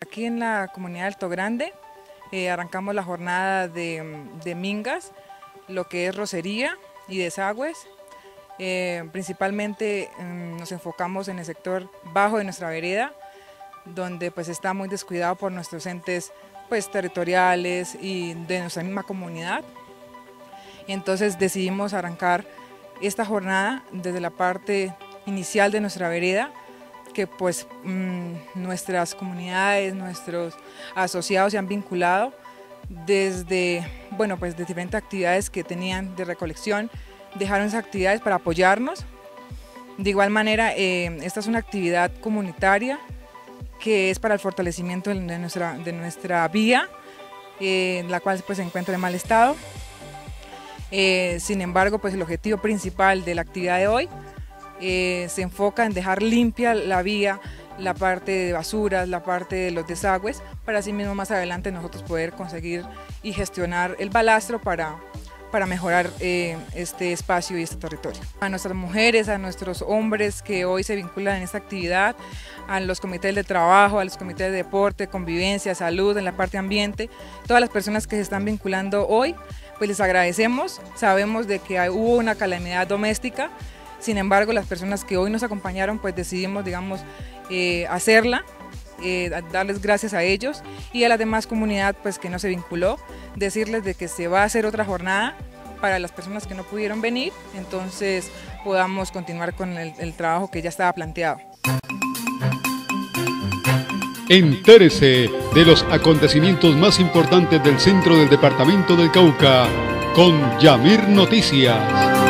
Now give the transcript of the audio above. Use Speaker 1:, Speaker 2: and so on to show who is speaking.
Speaker 1: Aquí en la comunidad de Alto Grande arrancamos la jornada de mingas, lo que es rocería y desagües. Principalmente nos enfocamos en el sector bajo de nuestra vereda, donde pues está muy descuidado por nuestros entes pues territoriales y de nuestra misma comunidad. Entonces decidimos arrancar esta jornada desde la parte inicial de nuestra vereda, que pues nuestras comunidades, nuestros asociados se han vinculado desde, bueno, pues de diferentes actividades que tenían de recolección, dejaron esas actividades para apoyarnos. De igual manera, esta es una actividad comunitaria que es para el fortalecimiento de nuestra vía, la cual pues, se encuentra en mal estado. Sin embargo, pues el objetivo principal de la actividad de hoy se enfoca en dejar limpia la vía, la parte de basuras, la parte de los desagües, para así mismo más adelante nosotros poder conseguir y gestionar el balastro para mejorar este espacio y este territorio. A nuestras mujeres, a nuestros hombres que hoy se vinculan en esta actividad, a los comités de trabajo, a los comités de deporte, convivencia, salud, en la parte ambiente, todas las personas que se están vinculando hoy, pues les agradecemos. Sabemos de que hubo una calamidad doméstica, sin embargo las personas que hoy nos acompañaron pues decidimos, digamos, hacerla, darles gracias a ellos y a la demás comunidad pues que no se vinculó, decirles de que se va a hacer otra jornada para las personas que no pudieron venir, entonces podamos continuar con el trabajo que ya estaba planteado.
Speaker 2: Entérese de los acontecimientos más importantes del centro del departamento del Cauca con Yamir Noticias.